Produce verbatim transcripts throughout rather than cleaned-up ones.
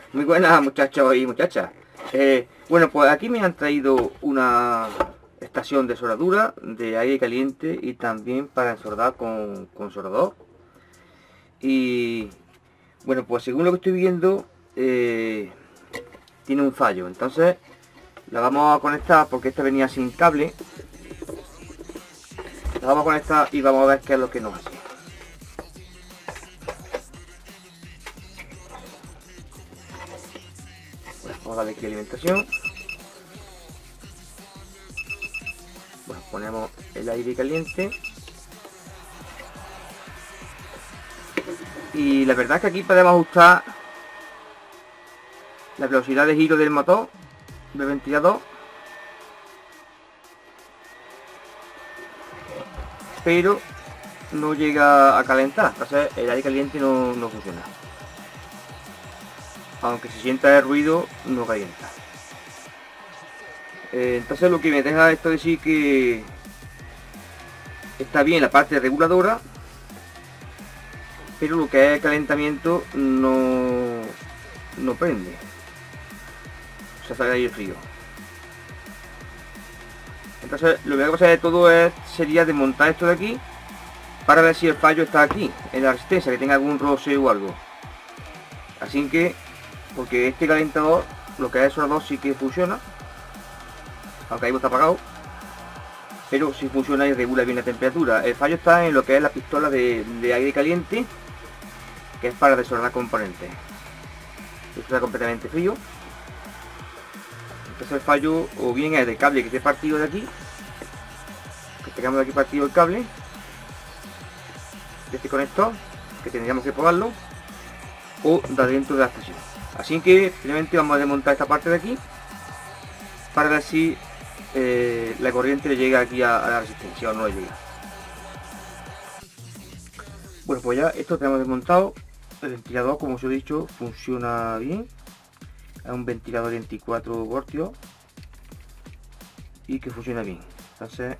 Muy buenas, muchachos y muchachas. Eh, bueno, pues aquí me han traído una estación de soldadura de aire caliente y también para ensordar con, con soldador. Y bueno, pues según lo que estoy viendo, eh, tiene un fallo. Entonces la vamos a conectar porque esta venía sin cable. La vamos a conectar y vamos a ver qué es lo que nos hace. Bueno, vamos a darle aquí alimentación. Bueno, ponemos el aire caliente. Y la verdad es que aquí podemos ajustar la velocidad de giro del motor del ventilador, pero no llega a calentar, entonces el aire caliente no, no funciona. Aunque se sienta el ruido, no calienta. Eh, entonces lo que me deja esto decir que está bien la parte reguladora, pero lo que es el calentamiento no, no prende. O sea, sale ahí el frío. Entonces lo que voy a pasar de todo es, sería desmontar esto de aquí para ver si el fallo está aquí, en la resistencia, que tenga algún roce o algo. Así que, porque este calentador, lo que es el soldador sí que funciona, aunque ahí está apagado, pero sí funciona y regula bien la temperatura. El fallo está en lo que es la pistola de, de aire caliente, que es para desoldar componentes. Esto está completamente frío. Entonces el fallo o bien es del cable que esté partido de aquí, que tengamos de aquí partido el cable de este conector, que tendríamos que probarlo, o de adentro de la estación. Así que finalmente vamos a desmontar esta parte de aquí para ver si eh, la corriente le llega aquí a, a la resistencia o no le llega. Bueno, pues ya esto tenemos desmontado. El ventilador, como os he dicho, funciona bien. Es un ventilador de veinticuatro voltios y que funciona bien. Entonces,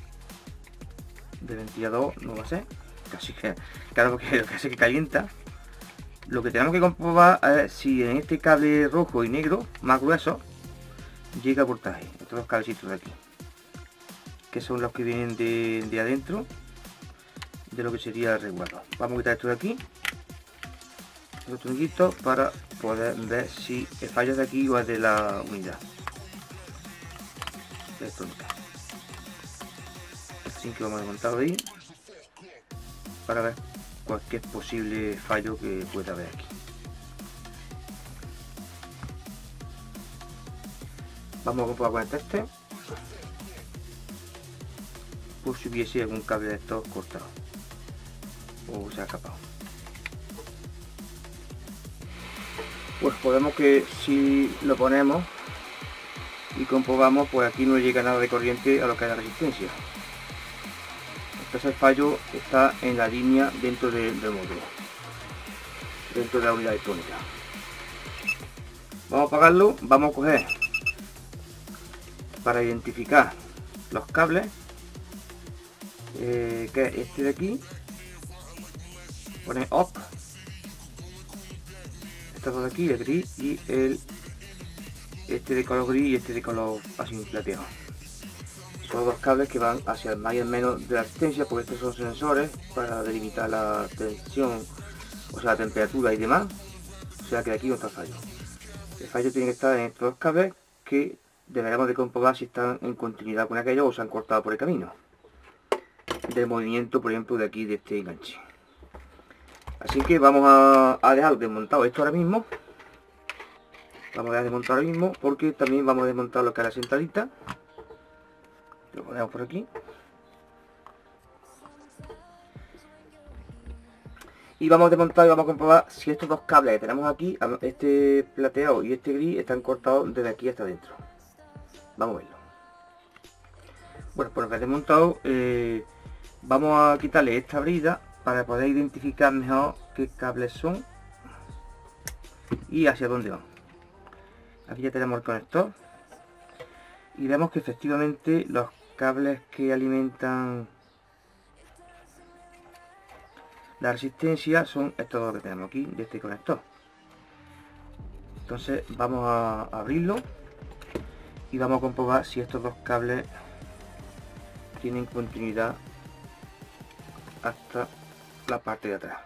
de ventilador no va a ser, casi que, claro, porque lo que hace que calienta. Lo que tenemos que comprobar es si en este cable rojo y negro, más grueso, llega voltaje. Estos dos cablecitos de aquí, que son los que vienen de, de adentro de lo que sería el resguardo. Vamos a quitar esto de aquí, los tornillitos, para poder ver si el fallo de aquí o es de la unidad electrónica. Así que vamos a desmontarlo ahí para ver cualquier posible fallo que pueda haber aquí. Vamos a comprobar con el tester por si hubiese algún cable de estos cortado o se ha escapado. Pues podemos que si lo ponemos y comprobamos, pues aquí no llega nada de corriente a lo que es la resistencia. Entonces el fallo está en la línea dentro de, del módulo, dentro de la unidad electrónica. Vamos a apagarlo. Vamos a coger para identificar los cables, eh, que es este de aquí, pone off, estos dos de aquí, el gris y el este de color gris y este de color así plateado. Son dos cables que van hacia el más y el menos de la resistencia, porque estos son sensores para delimitar la tensión, o sea la temperatura y demás. O sea que aquí no está fallo. El fallo tiene que estar en estos dos cables, que deberemos de comprobar si están en continuidad con aquellos o se han cortado por el camino del movimiento, por ejemplo, de aquí, de este enganche. Así que vamos a, a dejar desmontado esto ahora mismo. Vamos a desmontar ahora mismo, porque también vamos a desmontar lo que es la centralita. Lo ponemos por aquí. Y vamos a desmontar y vamos a comprobar si estos dos cables que tenemos aquí, este plateado y este gris, están cortados desde aquí hasta adentro. Vamos a verlo. Bueno, pues lo que he desmontado, eh, vamos a quitarle esta brida para poder identificar mejor qué cables son y hacia dónde van. Aquí ya tenemos el conector y vemos que efectivamente los cables que alimentan la resistencia son estos dos que tenemos aquí de este conector. Entonces vamos a abrirlo y vamos a comprobar si estos dos cables tienen continuidad hasta la parte de atrás.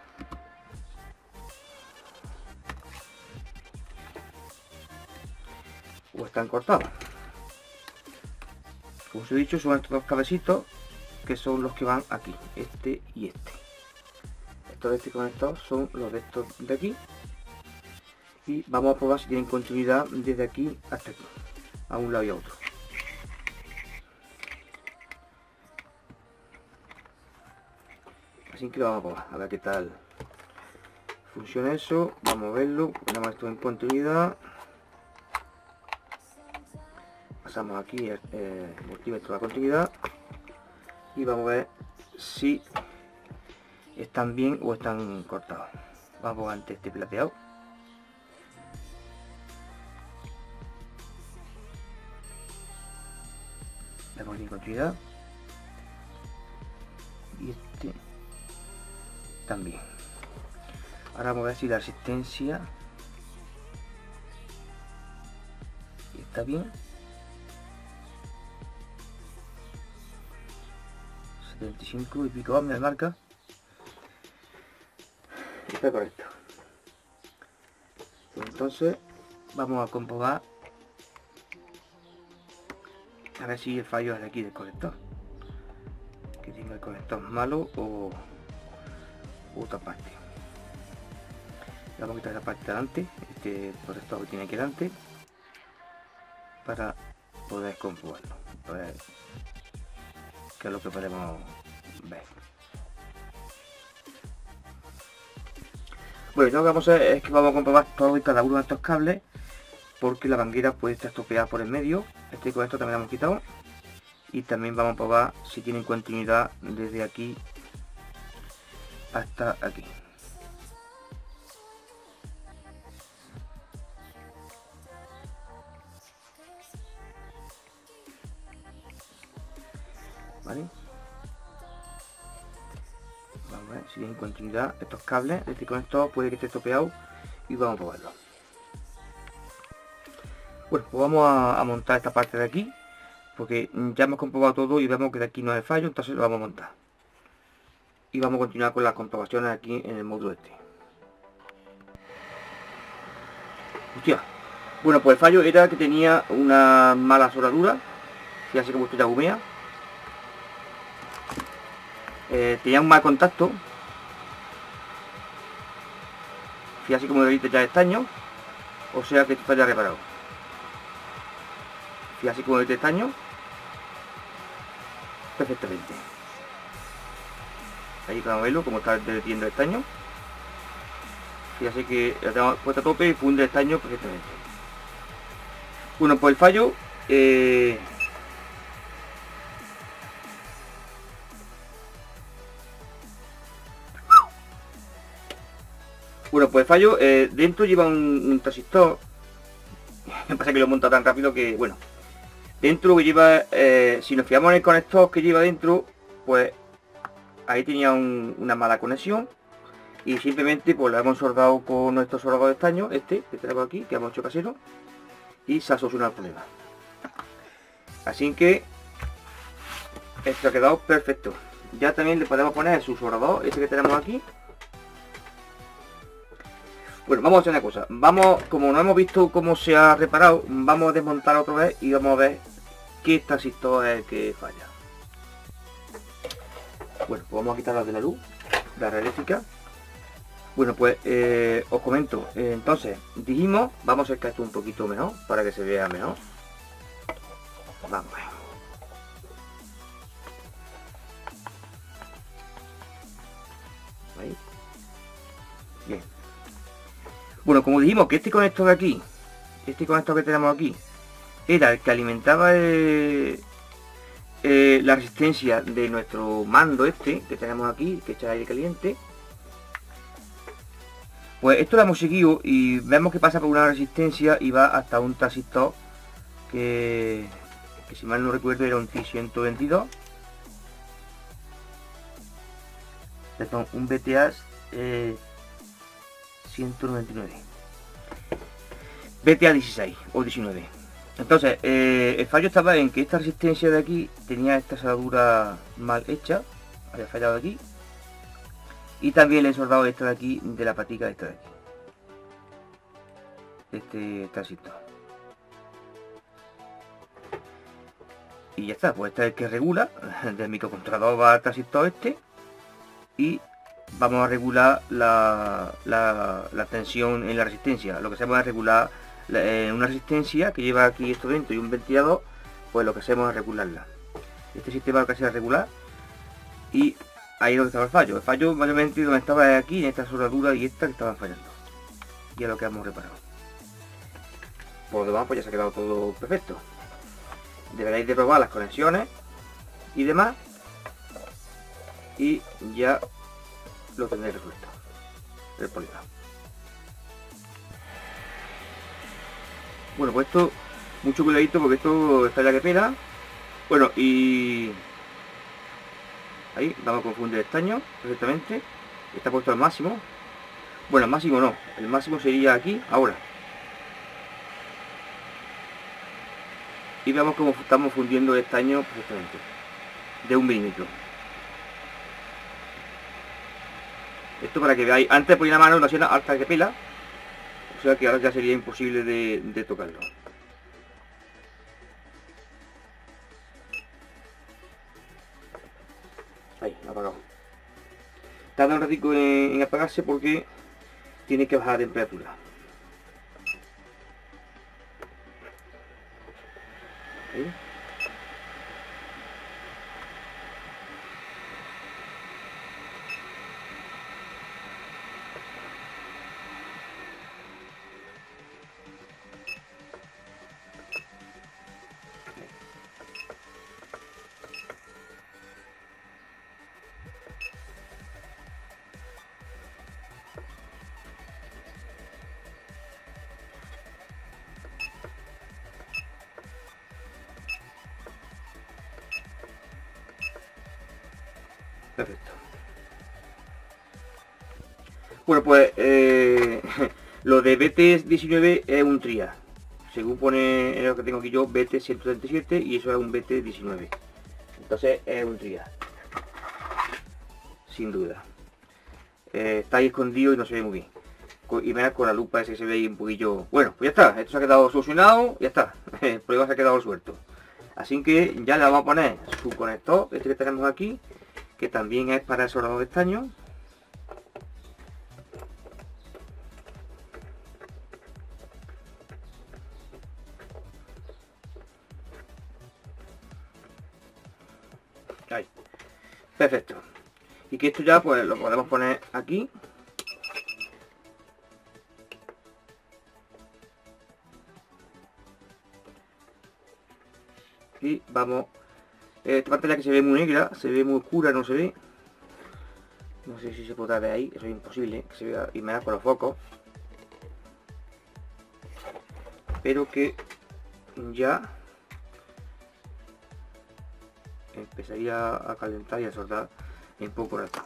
O están cortados. Como os he dicho, son estos dos cabecitos que son los que van aquí, este y este. Estos de este conector son los de estos de aquí. Y vamos a probar si tienen continuidad desde aquí hasta aquí, a un lado y a otro. Así que lo vamos a probar, a ver qué tal funciona eso. Vamos a verlo, ponemos esto en continuidad. Pasamos aquí el, el multímetro de la continuidad y vamos a ver si están bien o están cortados. Vamos ante este plateado. Vemos la continuidad y este también. Ahora vamos a ver si la resistencia está bien. setenta y cinco y pico ohms, me marca. Está correcto. Entonces vamos a comprobar a ver si el fallo es de aquí del conector, que tenga el conector malo o otra parte. Vamos a quitar la parte de delante, este conector que tiene aquí delante, para poder comprobarlo, a ver qué es lo que podemos ver. Bueno, lo que vamos a hacer es que vamos a comprobar todo y cada uno de estos cables, porque la manguera puede estar estropeada por el medio. Este conector también lo hemos quitado. Y también vamos a probar si tienen continuidad desde aquí hasta aquí. ¿Vale? Vamos a ver si tienen continuidad estos cables. Este conector puede que esté estropeado y vamos a probarlo. Bueno, pues vamos a, a montar esta parte de aquí, porque ya hemos comprobado todo y vemos que de aquí no hay fallo, entonces lo vamos a montar. Y vamos a continuar con las comprobaciones aquí en el módulo este. Hostia. Bueno, pues el fallo era que tenía una mala soldadura. Fíjate como esto ya humea. Eh, tenía un mal contacto. Fíjate como ahorita ya estaño. O sea que está ya reparado. Fíjate como ahorita estaño. Perfectamente. Ahí podemos verlo como está derritiendo el estaño. Fíjate que la tengo puesta a tope y funde el estaño perfectamente. Bueno, pues el fallo eh, bueno pues el fallo eh, dentro lleva un, un transistor. Me pasa que lo he montado tan rápido que bueno, dentro que lleva eh, si nos fijamos en el conector que lleva dentro, pues ahí tenía un, una mala conexión y simplemente pues lo hemos soldado con nuestro soldador de estaño, este que tenemos aquí, que hemos hecho casero, y se ha solucionado el problema. Así que esto ha quedado perfecto. Ya también le podemos poner su soldador, este que tenemos aquí. Bueno, vamos a hacer una cosa. Vamos, como no hemos visto cómo se ha reparado, vamos a desmontar otra vez y vamos a ver qué transistor es el que falla. Bueno, pues vamos a quitar la de la luz, la red eléctrica. Bueno, pues eh, os comento. Eh, entonces, dijimos, vamos a acercar esto un poquito mejor para que se vea mejor. Vamos a ver. Ahí. Bien. Bueno, como dijimos que este conector de aquí, este conector que tenemos aquí, era el que alimentaba el, eh, la resistencia de nuestro mando este que tenemos aquí, que echa aire caliente. Pues esto lo hemos seguido y vemos que pasa por una resistencia y va hasta un transistor que, que si mal no recuerdo era un T ciento veintidós. Perdón, un B T A eh, ciento noventa y nueve. vete a dieciséis o diecinueve. Entonces, eh, el fallo estaba en que esta resistencia de aquí tenía esta soldadura mal hecha, había fallado aquí, y también le he soldado esta de aquí, de la patica esta de aquí, este transistor. Y ya está, pues este es el que regula, del microcontrolador va al transistor este, y vamos a regular la, la, la tensión en la resistencia. Lo que hacemos es regular la, eh, una resistencia que lleva aquí esto dentro y un ventilador, pues lo que hacemos es regularla. Este sistema lo que hace es regular, y ahí es donde estaba el fallo. El fallo mayormente donde estaba aquí, en esta soldadura y esta que estaban fallando. Y es lo que hemos reparado. Por lo demás, pues ya se ha quedado todo perfecto. Deberéis de probar las conexiones y demás, y ya lo tendréis resuelto el polígono. Bueno, pues esto, mucho cuidadito porque esto está ya que pela. Bueno, y ahí vamos a confundir el estaño perfectamente. Está puesto al máximo. Bueno, el máximo no, el máximo sería aquí, ahora. Y veamos cómo estamos fundiendo el estaño perfectamente, de un milímetro. Esto para que veáis, antes ponía la mano, lo hacía hasta que pela, o sea que ahora ya sería imposible de, de tocarlo. Ahí, apagado. Tarda un ratito en, en apagarse porque tiene que bajar la temperatura. Ahí. Perfecto. Bueno, pues eh, lo de B T diecinueve es un tria. Según pone lo que tengo aquí yo, B T ciento treinta y siete, y eso es un B T diecinueve. Entonces es un tria. Sin duda. Eh, está ahí escondido y no se ve muy bien. Y menos con la lupa ese que se ve ahí un poquillo. Bueno, pues ya está. Esto se ha quedado solucionado. Ya está. El problema se ha quedado suelto. Así que ya le vamos a poner su conector, este que tenemos aquí, que también es para el soldador de estaño. Ahí. Perfecto. Y que esto ya pues lo podemos poner aquí. Y vamos. Esta parte ya que se ve muy negra, se ve muy oscura, no se ve. No sé si se podrá ver ahí, eso es imposible, que se vea y me da con los focos. Pero que ya empezaría a calentar y a soldar en poco rato.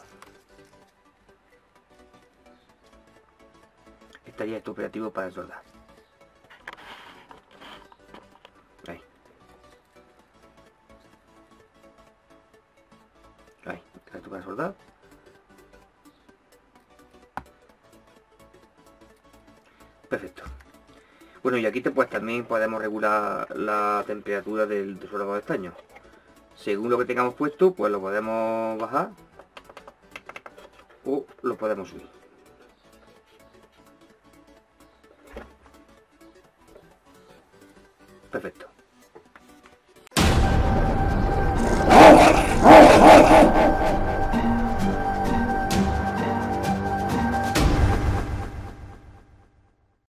Estaría esto operativo para soldar. Ahí. Ahí, esto para soldar. Perfecto. Bueno, y aquí te, pues también podemos regular la temperatura del soldador de estaño. Según lo que tengamos puesto, pues lo podemos bajar o lo podemos subir. Perfecto.